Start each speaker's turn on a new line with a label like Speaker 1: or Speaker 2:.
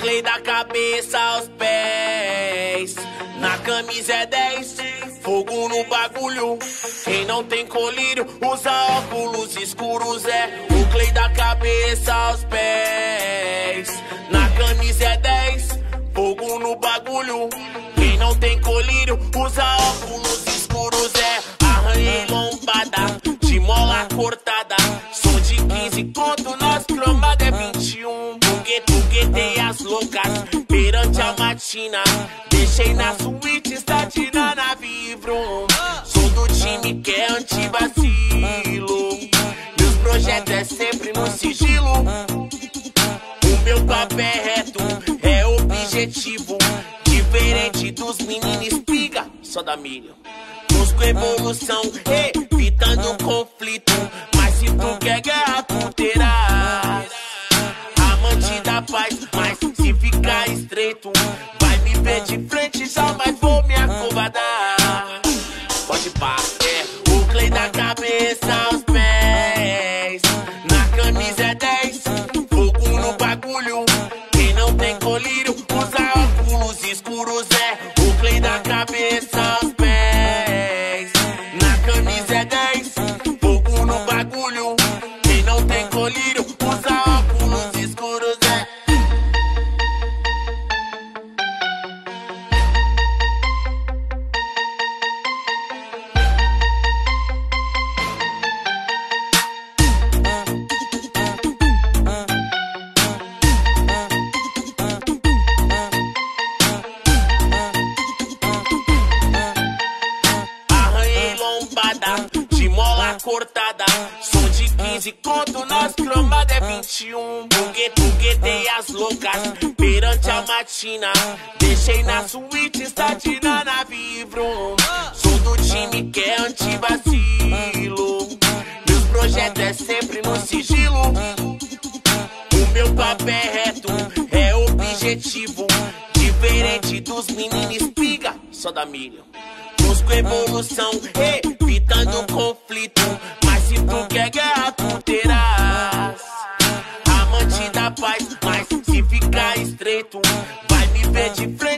Speaker 1: Clay da cabeça aos pés. Na camisa é 10, fogo no bagulho. Quem não tem colírio usa óculos escuros. É o Clay da cabeça aos pés. Na camisa é 10, fogo no bagulho. Quem não tem colírio usa óculos escuros. É arranhei lombada, de mola cortada. Som de 15 conto, nós cromada é 21. Foguetei as loucas perante a matina. Deixei na suíte, estatina na Vibrum. Sou do time que é anti-vacilo. Meus projetos é sempre no sigilo. O meu papo é reto, é objetivo. Diferente dos meninos espiga, só dá milho. Busco evolução, evitando conflito. Mas se tu quer guerra, tu terás. Amante da paz, mas se ficar estreito, vai me ver de frente, jamais vou me acovardar. Pode pá, o Clay da cabeça aos pés. Na camisa é 10, fogo no bagulho. Quem não tem colírio usa óculos escuros. É o Clay da cabeça aos pés. Na camisa é 10, fogo no bagulho. Quem não tem colírio usa óculos escuros. É arranhei lombada, de mola cortada. Som de 15 conto, nós cromada é 21. Foguetei as loucas perante a matina. Deixei na suíte, estatina na Vibrum. Sou do time que é anti-vacilo. Meus projetos é sempre no sigilo. O meu papo é reto, é objetivo. Diferente dos meninos espiga, só dá milho. Busco evolução, evitando conflito. Mas se tu quer guerra, tu terás. Amante da paz, mas se ficar estreito, vai me ver de frente.